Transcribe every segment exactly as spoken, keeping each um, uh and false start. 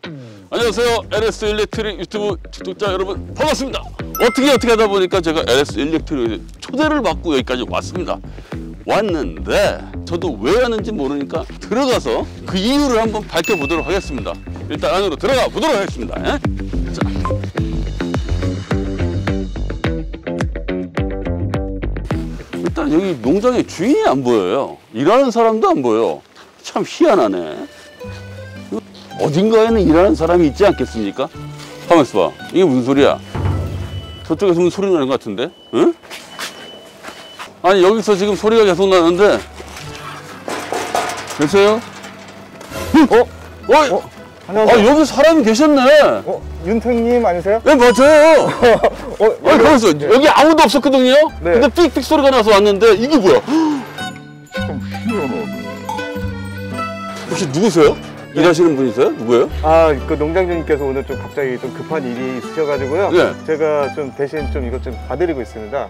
안녕하세요. 엘에스 일렉트릭 유튜브 구독자 여러분 반갑습니다. 어떻게 어떻게 하다 보니까 제가 엘에스 일렉트릭 초대를 받고 여기까지 왔습니다. 왔는데 저도 왜 왔는지 모르니까 들어가서 그 이유를 한번 밝혀보도록 하겠습니다. 일단 안으로 들어가 보도록 하겠습니다. 예? 자. 일단 여기 농장에 주인이 안 보여요. 일하는 사람도 안 보여. 참 희한하네. 어딘가에는 일하는 사람이 있지 않겠습니까? 가만 있어봐. 이게 무슨 소리야? 저쪽에서 무슨 소리 나는 것 같은데? 응? 아니 여기서 지금 소리가 계속 나는데. 계세요? 어? 어? 어? 아 여기 사람이 계셨네. 어? 윤택님 아니세요? 네 맞아요. 어? 아니 가만 있어. 네. 여기 아무도 없었거든요. 네. 근데 삑삑 소리가 나서 왔는데 이게 뭐야? 참 희한하네. 혹시 누구세요? 네. 일하시는 분이세요? 누구예요? 아, 그 농장 주님께서 오늘 좀 갑자기 좀 급한 일이 있으셔가지고요. 네. 제가 좀 대신 좀 이것 좀 봐드리고 있습니다.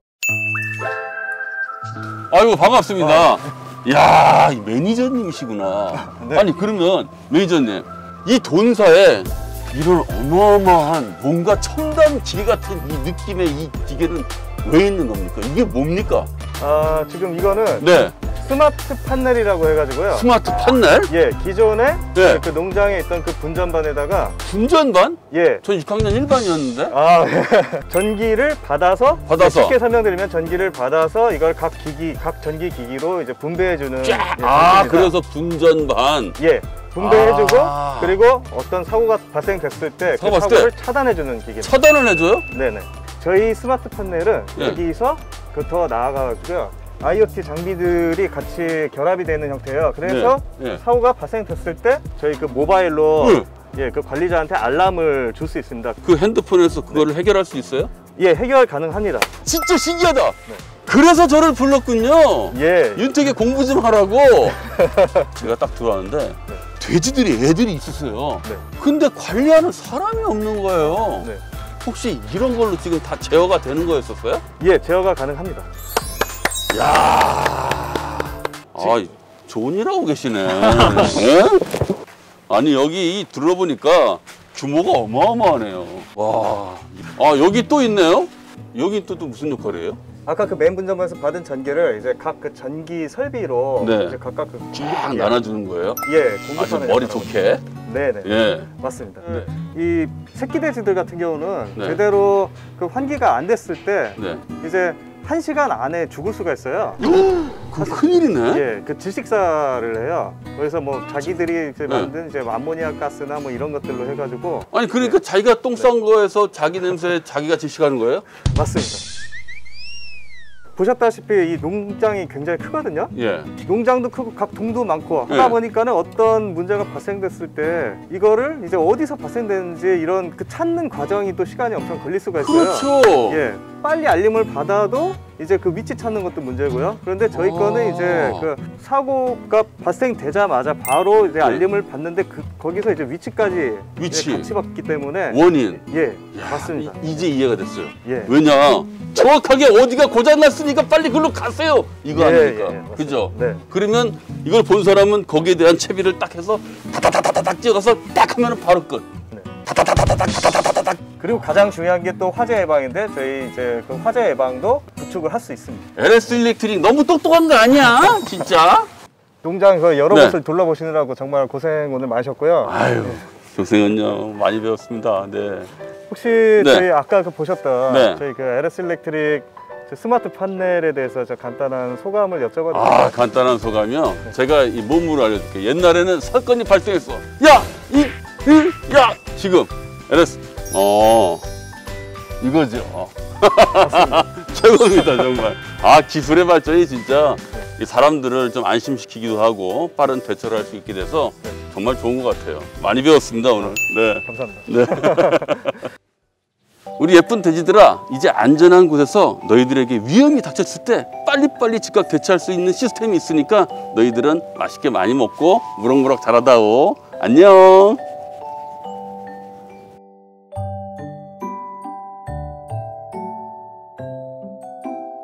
아이고 반갑습니다. 아. 이야, 매니저님이시구나. 네. 아니 그러면 매니저님, 이 돈사에 이런 어마어마한 뭔가 첨단 기계 같은 이 느낌의 이 기계는 왜 있는 겁니까? 이게 뭡니까? 아, 지금 이거는 네. 스마트 판넬이라고 해가지고요. 스마트 판넬? 예, 기존에 네. 그 농장에 있던 그 분전반에다가 분전반? 예. 전 육 학년 일 반이었는데? 아, 전기를 받아서 받아서 쉽게 설명드리면 전기를 받아서 이걸 각 기기, 각 전기 기기로 이제 분배해주는 예, 아, 그래서 분전반. 예. 분배해주고 아 그리고 어떤 사고가 발생됐을 때 그 사고 사고를 때? 차단해주는 기계. 차단을 해줘요? 네네. 저희 스마트 판넬은 네. 여기서 그 더 나아가고요. 아이오티 장비들이 같이 결합이 되는 형태예요. 그래서 네. 네. 사고가 발생됐을 때 저희 그 모바일로 네. 예, 그 관리자한테 알람을 줄 수 있습니다. 그 핸드폰에서 그거를 네. 해결할 수 있어요? 예, 해결 가능합니다. 진짜 신기하다. 네. 그래서 저를 불렀군요. 예. 윤택이 공부 좀 하라고. 제가 딱 들어왔는데 네. 돼지들이 애들이 있었어요. 네. 근데 관리하는 사람이 없는 거예요. 네. 혹시 이런 걸로 지금 다 제어가 되는 거였었어요? 예, 제어가 가능합니다. 야, 아, 좋은 일 하고 계시네. 네? 아니 여기 들어보니까 규모가 어마어마하네요. 와, 아 여기 또 있네요. 여기 또, 또 무슨 역할이에요? 아까 그 맨 분전반에서 받은 전기를 이제 각 그 전기 설비로 네. 이제 각각 그 쫙 나눠주는 거예요? 예, 아주 머리 좋게. 네네. 예, 맞습니다. 네. 이 새끼 돼지들 같은 경우는 네. 제대로 그 환기가 안 됐을 때 네. 이제 한 시간 안에 죽을 수가 있어요. 그 큰일이네. 예, 그 질식사를 해요. 그래서 뭐 자기들이 이제 만든 네. 이제 암모니아 가스나 뭐 이런 것들로 해가지고. 아니 그러니까 네. 자기가 똥 싼 네. 거에서 자기 냄새에 자기가 질식하는 거예요? 맞습니다. 보셨다시피 이 농장이 굉장히 크거든요. 예. 농장도 크고 각 동도 많고 하다 예. 보니까는 어떤 문제가 발생됐을 때 이거를 이제 어디서 발생되는지 이런 그 찾는 과정이 또 시간이 엄청 걸릴 수가 있어요. 그렇죠. 예. 빨리 알림을 받아도 이제 그 위치 찾는 것도 문제고요. 그런데 저희 거는 이제 그 사고가 발생되자마자 바로 이제 알림을 받는데 그 거기서 이제 위치까지 위치 같이 받기 때문에 원인. 예. 야, 맞습니다. 이, 이제 이해가 됐어요. 예. 왜냐? 정확하게 어디가 고장났으니까 빨리 그걸로 가세요. 이거 예, 아닙니까? 예, 그죠? 네. 그러면 이걸 본 사람은 거기에 대한 채비를 딱 해서 다다다다닥 찍어서 딱 하면 바로 끝. 네. 다다다다다다다다닥. 그리고 가장 중요한 게 또 화재 예방인데 저희 이제 그 화재 예방도 구축을 할 수 있습니다. 엘에스 일렉트릭 너무 똑똑한 거 아니야? 진짜? 농장 그 여러 네. 곳을 둘러보시느라고 정말 고생 오늘 많으셨고요. 아유, 네. 교생은요 많이 배웠습니다. 네. 혹시 네. 저희 아까 그 보셨던 네. 저희 그 엘에스 일렉트릭 스마트 판넬에 대해서 저 간단한 소감을 여쭤봐도 될까요? 아, 간단한 소감이요? 네. 제가 이 몸으로 알려줄게요. 옛날에는 사건이 발생했어. 야! 이! 이! 야! 지금 엘에스 어 이거죠. 최고입니다 정말. 아, 기술의 발전이 진짜 네. 이 사람들을 좀 안심시키기도 하고 빠른 대처를 할 수 있게 돼서 네. 정말 좋은 것 같아요. 많이 배웠습니다 오늘. 네. 감사합니다. 네. 우리 예쁜 돼지들아, 이제 안전한 곳에서 너희들에게 위험이 닥쳤을 때 빨리빨리 즉각 대처할 수 있는 시스템이 있으니까 너희들은 맛있게 많이 먹고 무럭무럭 자라다오. 안녕.